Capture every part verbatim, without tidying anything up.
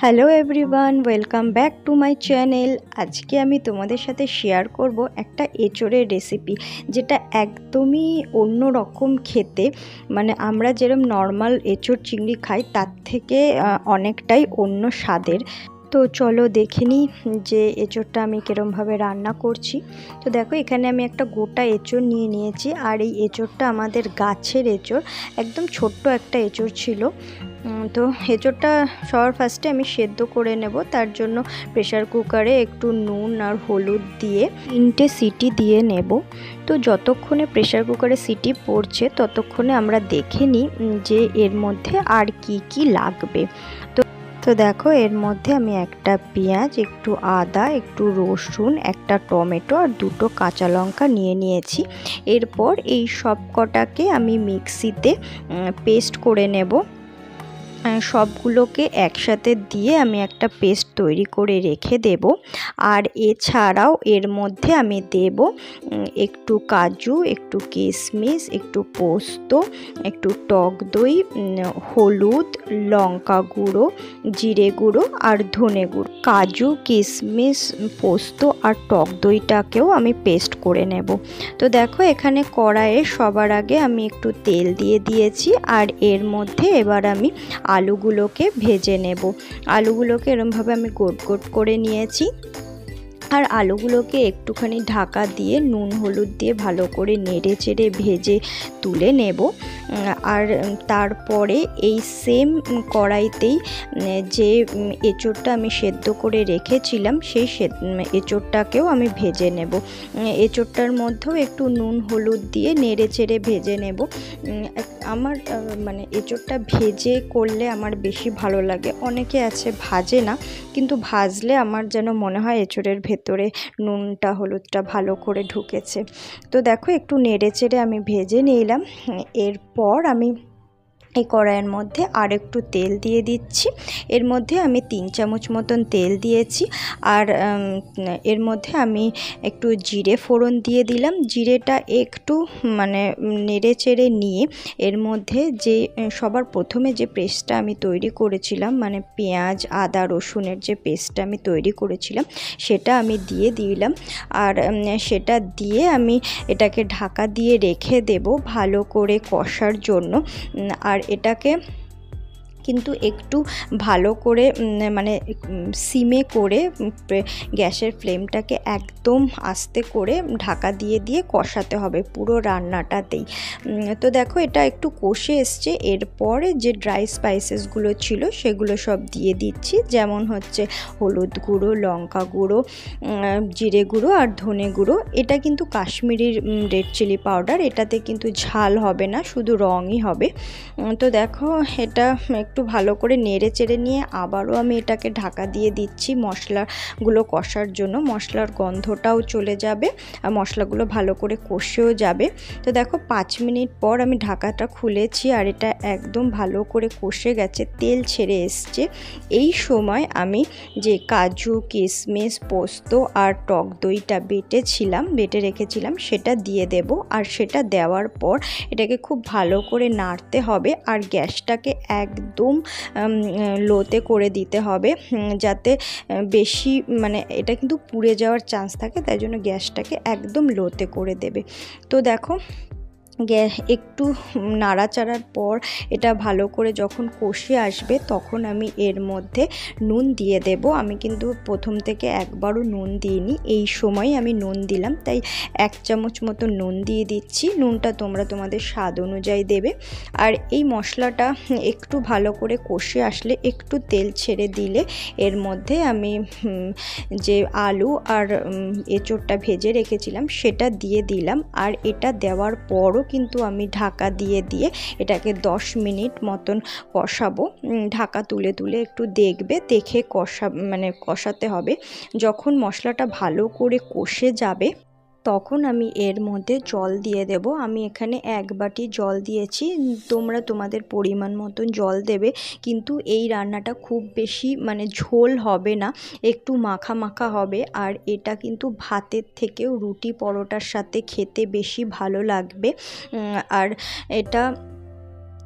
Hello everyone, welcome back to my channel. আজকে আমি তোমাদের সাথে শেয়ার করব একটা এঁচোড়ের রেসিপি, যেটা একদমই অন্য রকম খেতে। মানে আমরা যেরকম নর্মাল এঁচোড় চিংড়ি খাই তার থেকে অনেকটাই অন্য স্বাদের। তো চলো দেখে নিই যে এঁচোড়টা আমি কীরমভাবে রান্না করছি। তো দেখো, এখানে আমি একটা গোটা এঁচোড় নিয়ে নিয়েছি, আর এই এঁচোড়টা আমাদের গাছের এঁচোড়, একদম ছোট্ট একটা এঁচোড় ছিল। তো এঁচোড়টা সবার ফার্স্টে আমি সেদ্ধ করে নেব। তার জন্য প্রেশার কুকারে একটু নুন আর হলুদ দিয়ে তিনটে সিটি দিয়ে নেব। তো যতক্ষণে প্রেশার কুকারে সিটি পড়ছে ততক্ষণে আমরা দেখে নিই যে এর মধ্যে আর কি কি লাগবে। তো তো দেখো, এর মধ্যে আমি একটা পেঁয়াজ, একটু আদা, একটু রসুন, একটা টমেটো আর দুটো কাঁচা লঙ্কা নিয়ে নিয়েছি। এরপর এই সব কটাকে আমি মিক্সিতে পেস্ট করে নেব। সবগুলোকে একসাথে দিয়ে আমি একটা পেস্ট তৈরি করে রেখে দেব। আর এছাড়াও এর মধ্যে আমি দেব একটু কাজু, একটু কিশমিশ, একটু পোস্ত, একটু টক দই, হলুদ, লঙ্কা গুঁড়ো, জিরে গুঁড়ো আর ধনে গুঁড়ো। কাজু, কিশমিশ, পোস্ত আর টক দইটাকেও আমি পেস্ট করে নেব। তো দেখো, এখানে কড়াইয়ে সবার আগে আমি একটু তেল দিয়ে দিয়েছি, আর এর মধ্যে এবার আমি আলুগুলোকে ভেজে নেব। আলুগুলোকে এরমভাবে আমি গোট গোট করে নিয়েছি, আর আলুগুলোকে একটুখানি ঢাকা দিয়ে নুন হলুদ দিয়ে ভালো করে নেড়ে চেড়ে ভেজে তুলে নেব। আর তারপরে এই সেম কড়াইতেই যে এঁচোড়টা আমি সেদ্ধ করে রেখেছিলাম সেই এঁচোড়টাকেও আমি ভেজে নেব। এঁচোড়টার মধ্যেও একটু নুন হলুদ দিয়ে নেড়ে চেড়ে ভেজে নেব। আমার মানে এঁচোড়টা ভেজে করলে আমার বেশি ভালো লাগে। অনেকে আছে ভাজে না, কিন্তু ভাজলে আমার যেন মনে হয় এঁচোড়ের ভেতরে নুনটা হলুদটা ভালো করে ঢুকেছে। তো দেখো, একটু নেড়ে চেড়ে আমি ভেজে নিলাম। এরপর আমি এই কড়াইয়ের মধ্যে আর একটু তেল দিয়ে দিচ্ছি। এর মধ্যে আমি তিন চামচ মতন তেল দিয়েছি, আর এর মধ্যে আমি একটু জিরে ফোড়ন দিয়ে দিলাম। জিরেটা একটু মানে নেড়ে চেড়ে নিয়ে এর মধ্যে যে সবার প্রথমে যে পেস্টটা আমি তৈরি করেছিলাম, মানে পেঁয়াজ আদা রসুনের যে পেস্টটা আমি তৈরি করেছিলাম সেটা আমি দিয়ে দিলাম। আর সেটা দিয়ে আমি এটাকে ঢাকা দিয়ে রেখে দেব ভালো করে কষার জন্য। আর এটাকে কিন্তু একটু ভালো করে মানে সিমে করে গ্যাসের ফ্লেমটাকে একদম আস্তে করে ঢাকা দিয়ে দিয়ে কষাতে হবে পুরো রান্নাটাতেই। তো দেখো, এটা একটু কষে এসছে। এরপরে যে ড্রাই স্পাইসেসগুলো ছিল সেগুলো সব দিয়ে দিচ্ছি, যেমন হচ্ছে হলুদ গুঁড়ো, লঙ্কা গুঁড়ো, জিরে গুঁড়ো আর ধনে গুঁড়ো। এটা কিন্তু কাশ্মীরি রেড চিলি পাউডার, এটাতে কিন্তু ঝাল হবে না, শুধু রঙই হবে। তো দেখো, এটা একটু ভালো করে নেড়ে চেড়ে নিয়ে আবারও আমি এটাকে ঢাকা দিয়ে দিচ্ছি মশলাগুলো কষার জন্য। মশলার গন্ধটাও চলে যাবে আর মশলাগুলো ভালো করে কষেও যাবে। তো দেখো, পাঁচ মিনিট পর আমি ঢাকাটা খুলেছি, আর এটা একদম ভালো করে কষে গেছে, তেল ছেড়ে এসছে। এই সময় আমি যে কাজু কিশমিশ পোস্ত আর টক দইটা বেটেছিলাম বেটে রেখেছিলাম সেটা দিয়ে দেব। আর সেটা দেওয়ার পর এটাকে খুব ভালো করে নাড়তে হবে, আর গ্যাসটাকে একদম লোতে করে দিতে হবে, যাতে বেশি মানে এটা কিন্তু পুড়ে যাওয়ার চান্স থাকে, তাই জন্য গ্যাসটাকে একদম লোতে করে দেবে। তো দেখো, একটু নাড়াচাড়ার পর এটা ভালো করে যখন কষে আসবে তখন আমি এর মধ্যে নুন দিয়ে দেব। আমি কিন্তু প্রথম থেকে একবারও নুন দিইনি, এই সময় আমি নুন দিলাম, তাই এক চামচ মতো নুন দিয়ে দিচ্ছি। নুনটা তোমরা তোমাদের স্বাদ অনুযায়ী দেবে। আর এই মশলাটা একটু ভালো করে কষে আসলে একটু তেল ছেড়ে দিলে এর মধ্যে আমি যে আলু আর এঁচোড়টা ভেজে রেখেছিলাম সেটা দিয়ে দিলাম। আর এটা দেওয়ার পরও কিন্তু আমি ঢাকা দিয়ে দিয়ে এটাকে দশ মিনিট মতন কষাবো। ঢাকা তুলে তুলে একটু দেখবে, দেখে কষা মানে কষাতে হবে। যখন মশলাটা ভালো করে কষে যাবে তখন আমি এর মধ্যে জল দিয়ে দেব। আমি এখানে এক বাটি জল দিয়েছি, তোমরা তোমাদের পরিমাণ মতন জল দেবে। কিন্তু এই রান্নাটা খুব বেশি মানে ঝোল হবে না, একটু মাখা মাখা হবে। আর এটা কিন্তু ভাতের থেকেও রুটি পরোটার সাথে খেতে বেশি ভালো লাগবে। আর এটা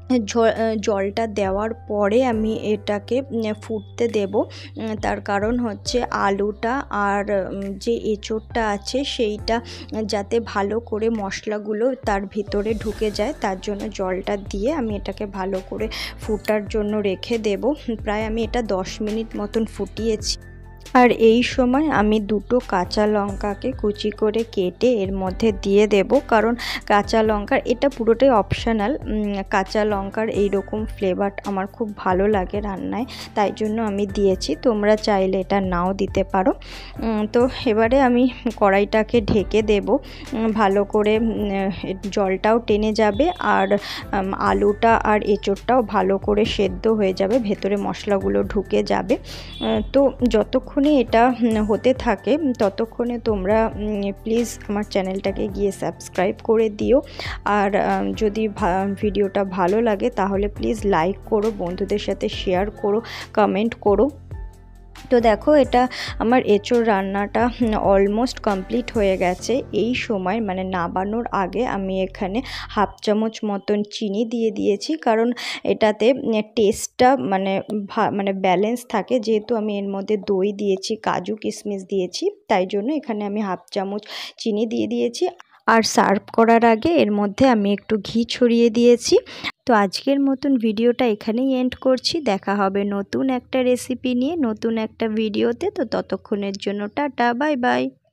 জলটা দেওয়ার পরে আমি এটাকে ফুটতে দেব। তার কারণ হচ্ছে আলুটা আর যে এঁচোড়টা আছে সেইটা যাতে ভালো করে মশলাগুলো তার ভিতরে ঢুকে যায়, তার জন্য জলটা দিয়ে আমি এটাকে ভালো করে ফুটার জন্য রেখে দেব। প্রায় আমি এটা দশ মিনিট মতন ফুটিয়েছি। আর এই সময় আমি দুটো কাঁচা লঙ্কাকে কুচি করে কেটে এর মধ্যে দিয়ে দেব, কারণ কাঁচা লঙ্কার এটা পুরোটাই অপশনাল। কাঁচা লঙ্কার এইরকম ফ্লেভার আমার খুব ভালো লাগে রান্নায়, তাই জন্য আমি দিয়েছি। তোমরা চাইলে এটা নাও দিতে পারো। তো এবারে আমি কড়াইটাকে ঢেকে দেব, ভালো করে জলটাও টেনে যাবে আর আলুটা আর এঁচোড়টাও ভালো করে সেদ্ধ হয়ে যাবে, ভেতরে মশলাগুলো ঢুকে যাবে। তো যতক্ষণে এটা হতে থাকে ততক্ষণে তোমরা প্লিজ আমার চ্যানেলটাকে গিয়ে সাবস্ক্রাইব করে দিও। আর যদি ভিডিওটা ভালো লাগে তাহলে প্লিজ লাইক করো, বন্ধুদের সাথে শেয়ার করো, কমেন্ট করো। তো দেখো এটা আমার এঁচোড় রান্নাটা অলমোস্ট কমপ্লিট হয়ে গেছে। এই সময় মানে নাবানোর আগে আমি এখানে হাফ চামচ মতন চিনি দিয়ে দিয়েছি, কারণ এটাতে টেস্টটা মানে মানে ব্যালেন্স থাকে, যেহেতু আমি এর মধ্যে দই দিয়েছি, কাজু কিশমিশ দিয়েছি, তাই জন্য এখানে আমি হাফ চামচ চিনি দিয়ে দিয়েছি। আর সার্ভ করার আগে এর মধ্যে আমি একটু ঘি ছড়িয়ে দিয়েছি। তো আজকের মতন ভিডিওটা এখানেই এন্ড করছি। দেখা হবে নতুন একটা রেসিপি নিয়ে নতুন একটা ভিডিওতে। তো ততক্ষণের জন্য টাটা, বাই বাই।